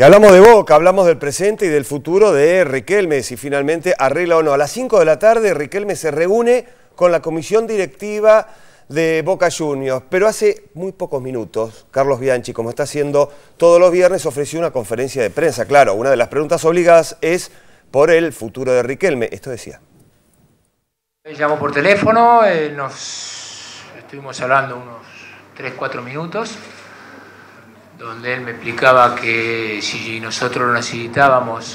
Y hablamos de Boca, hablamos del presente y del futuro de Riquelme, si finalmente arregla o no. A las 5 de la tarde Riquelme se reúne con la comisión directiva de Boca Juniors, pero hace muy pocos minutos, Carlos Bianchi, como está haciendo todos los viernes, ofreció una conferencia de prensa. Claro, una de las preguntas obligadas es por el futuro de Riquelme. Esto decía. Me llamó por teléfono, estuvimos hablando unos 3-4 minutos, donde él me explicaba que si nosotros lo necesitábamos,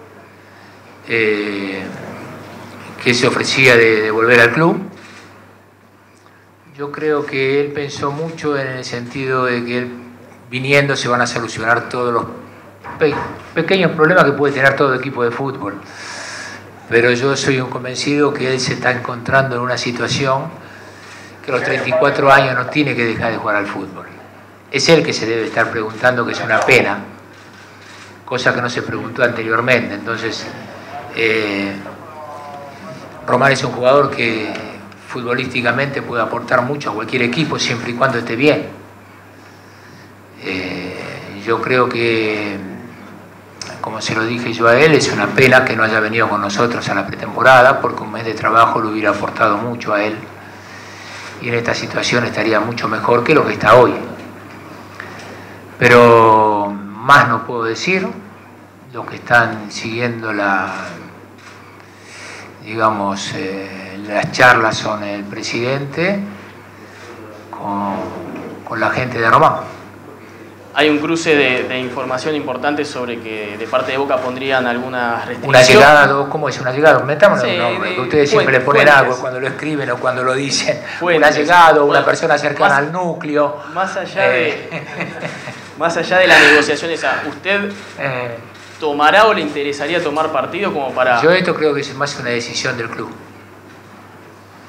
que se ofrecía de volver al club. Yo creo que él pensó mucho en el sentido de que él, viniendo, se van a solucionar todos los pequeños problemas que puede tener todo equipo de fútbol. Pero yo soy un convencido que él se está encontrando en una situación que a los 34 años no tiene que dejar de jugar al fútbol. Es él que se debe estar preguntando, que es una pena, cosa que no se preguntó anteriormente. Entonces, Román es un jugador que futbolísticamente puede aportar mucho a cualquier equipo siempre y cuando esté bien. Yo creo que, como se lo dije yo a él, es una pena que no haya venido con nosotros a la pretemporada, porque un mes de trabajo le hubiera aportado mucho a él y en esta situación estaría mucho mejor que lo que está hoy. Pero más no puedo decir. Los que están siguiendo las charlas son el presidente con la gente de Román. Hay un cruce de información importante sobre que de parte de Boca pondrían algunas restricciones. Una llegada, ¿cómo es una llegada? Metámonos en un nombre, que ustedes siempre le ponen algo cuando lo escriben o cuando lo dicen. Una llegada, una persona cercana al núcleo. Más allá de las negociaciones, ¿usted tomará o le interesaría tomar partido como para...? Yo esto creo que es más una decisión del club.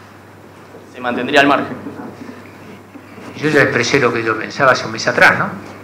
¿Se mantendría al margen? Yo ya expresé lo que yo pensaba hace un mes atrás, ¿no?